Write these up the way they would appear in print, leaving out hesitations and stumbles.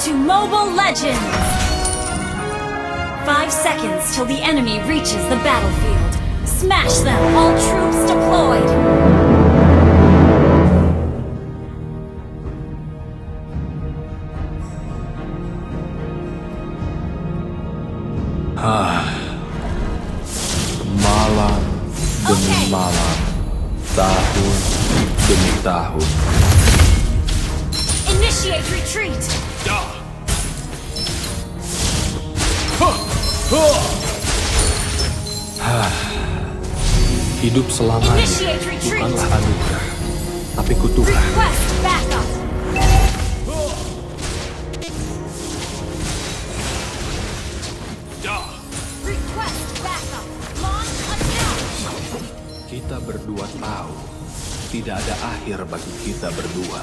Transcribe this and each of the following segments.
to Mobile Legends! 5 seconds till the enemy reaches the battlefield. Smash them, all troops deployed! Malam demi malam, tahun demi tahun. Initiate retreat! Hidup selamanya bukanlah anugerah, tapi kutukan. Request backup! Request backup! Launch attack! Kita berdua tahu, tidak ada akhir bagi kita berdua.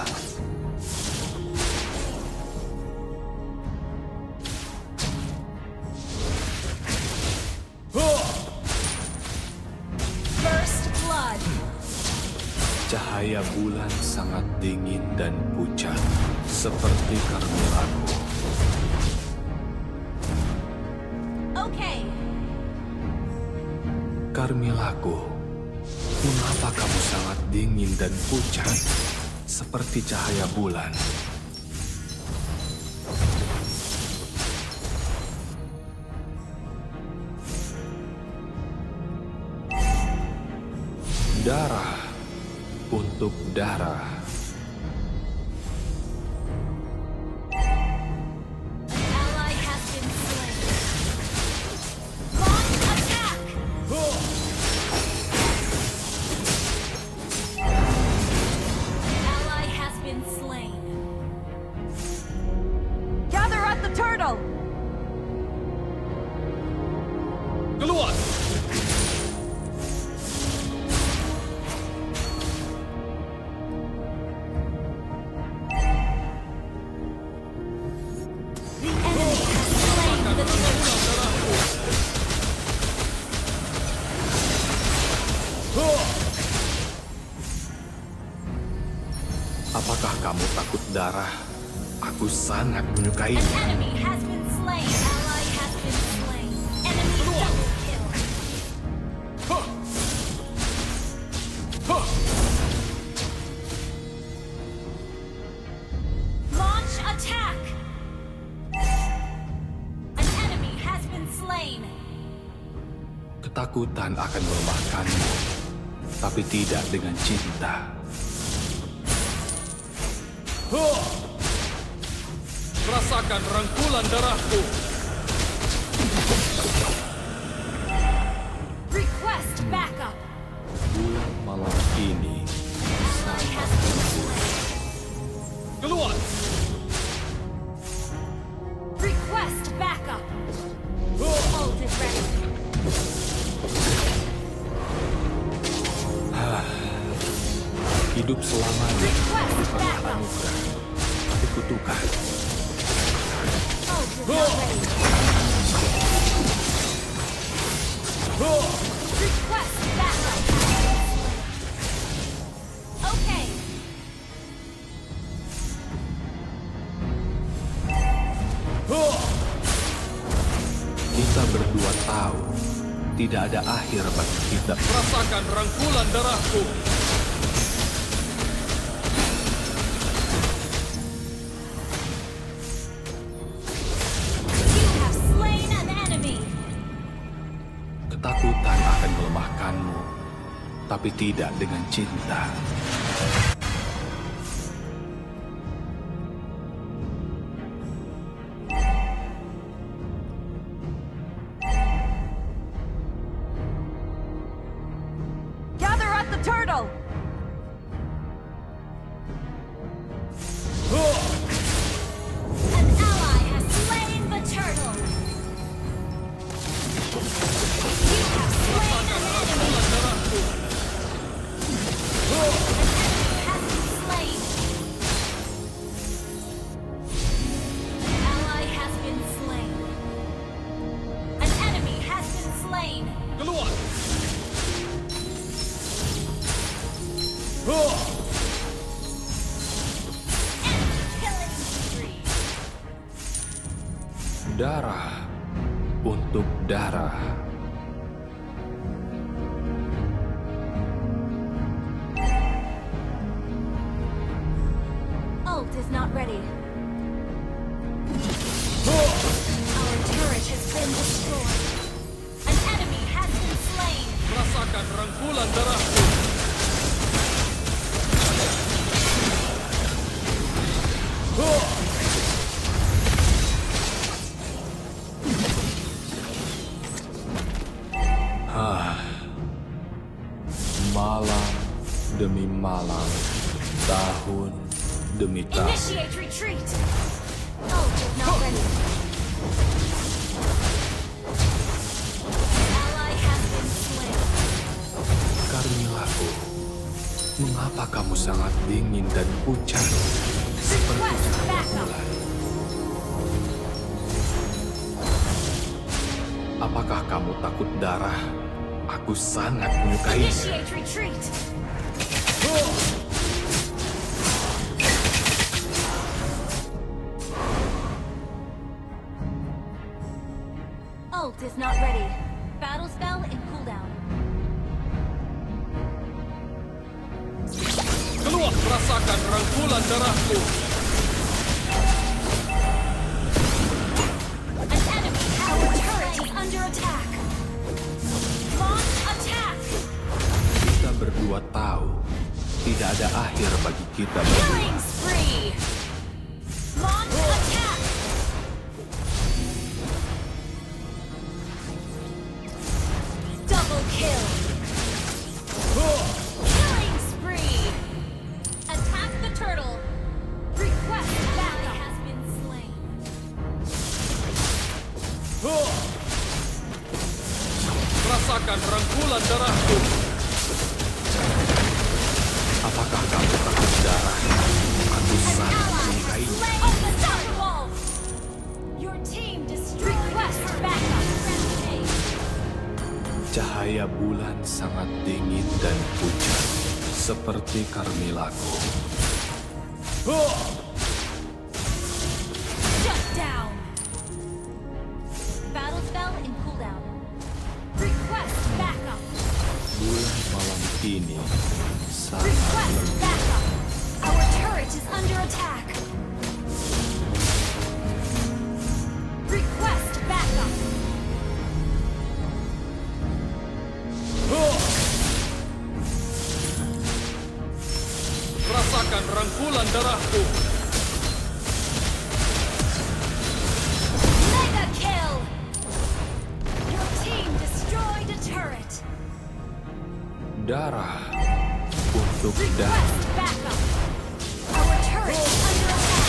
First blood! Cahaya bulan sangat dingin dan pucat, seperti karmelaku. Okay. Karmelaku, mengapa kamu sangat dingin dan pucat, seperti cahaya bulan? Darah untuk darah. Ally has been slain. Launch attack! Ally has been slain. Gather at the turtle! Keluar! The enemy has slain the turtle. Apakah kamu takut darah? Aku sangat An menyukainya. enemy has been slain. Ally has been slain. Enemy double kill. Launch attack! An enemy has been slain. Ketakutan akan melemahkanmu, tapi tidak dengan cinta. Rasakan rangkulan darahku. Request backup. Bulan malam ini Ally has been slain. Keluar. Request backup. Ult is ready. hidup selamanya Request bukanlah backup. anugerah, tapi kutukan. Ult is not ready. Request backup. Okay. Kita berdua tahu tidak ada akhir bagi kita. Rasakan rangkulan darahku. You have slain an enemy. Ketakutan akan melemahkanmu, tapi tidak dengan cinta. Gather at the turtle. An ally has slain the turtle. You have slain an enemy. An enemy Darah untuk darah. Ult is not ready. Our turret has been destroyed. An enemy has been slain. Rasakan rangkulan darahku. Malam demi malam, tahun demi tahun. Initiate retreat. Ult is not ready. Ally has been slain. Carmillaku, mengapa kamu sangat dingin dan pucat seperti Request cahaya backup. bulan? Apakah kamu takut darah? Aku sangat menyukainya. Initiate retreat. Ult is not ready. Battle spell in cooldown. Keluar, rasakan rangkulan darahku. An enemy, our turret is under attack. Launch attack. Kita berdua tahu tidak ada akhir bagi kita berdua. Killing spree. Launch attack. Double kill. Killing spree. Attack the turtle. Request backup has been slain. Rasakan rangkulan darahku. Apakah kamu takut darah? Aku An sangat ally menyukainya. slain. Unstoppable. Your team destroyed. Request backup. Cahaya bulan sangat dingin dan pucat, seperti Carmillaku. Shut down. Battle spell in cooldown. Request backup. Bulan malam ini sangat Request lembut. backup. Our turret is under attack. Request backup. Rasakan rangkulan darahku. Mega kill. Your team destroyed a turret. Darah untuk darah. Request backup. Our turret is under attack.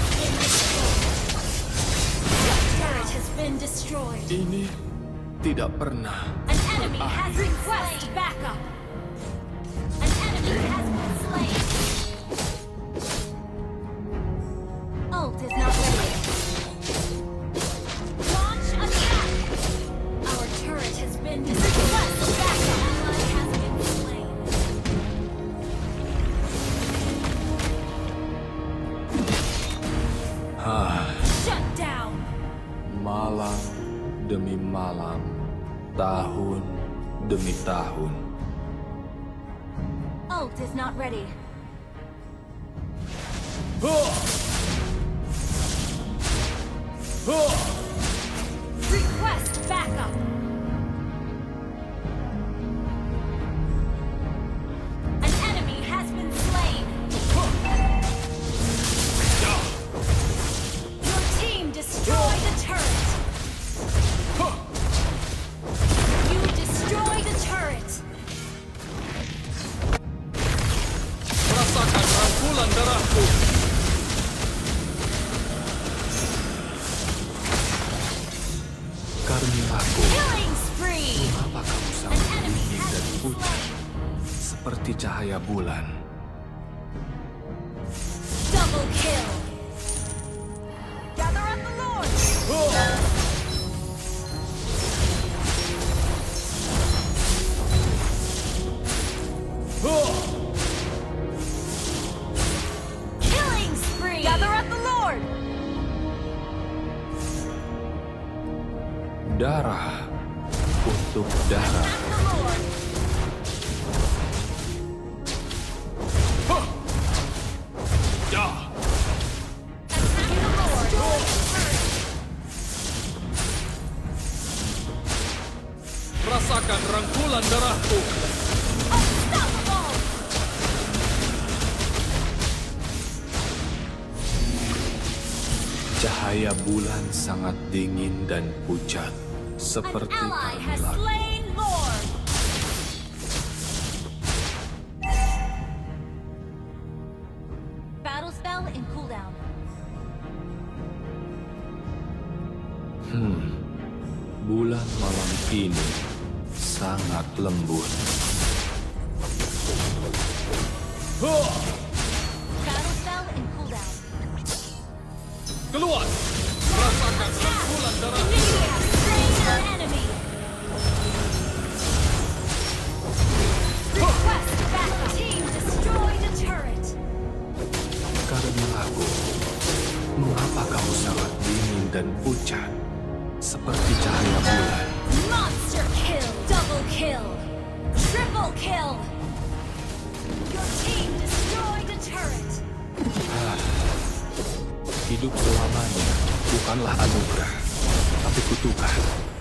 Your turret has been destroyed. Ini tidak pernah. An enemy has request backup. An enemy has been slain. Ult is not ready. Launch attack. Our turret has been destroyed. Backup ally has been slain. Shut down. Malam demi malam, tahun demi tahun. Ult is not ready. Request backup. An enemy has been slain. Your team destroyed a turret. You destroyed a turret. Rasakan rangkulan darahku. Carmillaku, Killing spree. mengapa kamu An sangat enemy dingin has dan been pucat, slain. seperti cahaya bulan? Double kill. Gather up the Lord. Killing spree. Gather up the Lord. Darah untuk darah. The Lord. Ya, Attack the Lord. rasakan rangkulan darahku. Unstoppable. Cahaya bulan sangat dingin dan pucat, An seperti ally has karnilan. slain Lord. Battle spell in cooldown. Bulan malam ini sangat lembut. Battle spell in cooldown. Keluar, rasakan rangkulan darahku. You have slain an enemy. Request backup. Team destroyed a turret. Karena aku, mengapa kamu sangat dingin dan pucat, seperti cahaya bulan? Monster kill. Double kill. Triple kill. Your team destroyed a turret. Hidup selamanya bukanlah anugerah, tapi kutukan.